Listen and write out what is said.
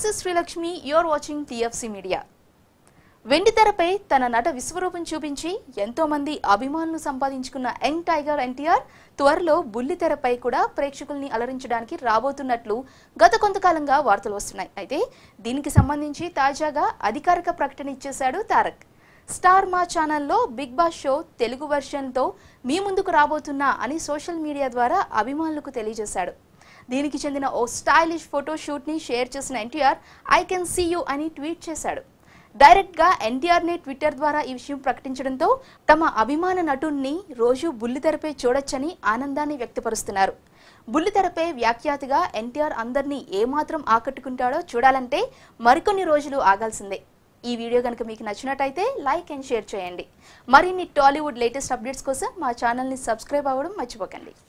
is Sri Lakshmi. You are watching TFC Media. వెండి తెరపై తన నట విశ్వరూపం చూపించి ఎంతో మంది అభిమానులను సంపాదించుకున్న యంగ్ టైగర్ ఎన్టీఆర్ త్వరలో బుల్లి తెరపై కూడా ప్రేక్షకుల్ని అలరించడానికి రాబోతున్నట్లు గత కొంతకాలంగా వార్తలు వస్తున్నాయి. అయితే దీనికి సంబంధించి తాజాగా అధికారిక ప్రకటన ఇచ్చేశాడు తారక్. స్టార్ మా ఛానల్లో బిగ్ బాస్ షో తెలుగు వెర్షన్తో మీ ముందుకు రాబోతున్నా అని సోషల్ మీడియా ద్వారా అభిమానులకు తెలియజేశాడు. దీనికి చెందిన ఓ స్టైలిష్ ఫోటో షూట్ని షేర్ చేసిన NTR I can see you అని ట్వీట్ చేశాడు. డైరెక్ట్గా ఎన్టీఆర్నే ట్విట్టర్ ద్వారా ఈ విషయం ప్రకటించడంతో తమ అభిమాన నటుడిని రోజు బుల్లితెరపై చూడొచ్చని ఆనందాన్ని వ్యక్తపరుస్తున్నారు. బుల్లితెరపై వ్యాఖ్యాతగా ఎన్టీఆర్ అందరినీ ఏమాత్రం ఆకట్టుకుంటాడో చూడాలంటే మరికొన్ని రోజులు ఆగాల్సిందే. ఈ వీడియో కనుక మీకు నచ్చినట్టయితే లైక్ అండ్ షేర్ చేయండి. మరిన్ని టాలీవుడ్ లేటెస్ట్ అప్డేట్స్ కోసం మా ఛానల్ని సబ్స్క్రైబ్ అవ్వడం మర్చిపోకండి.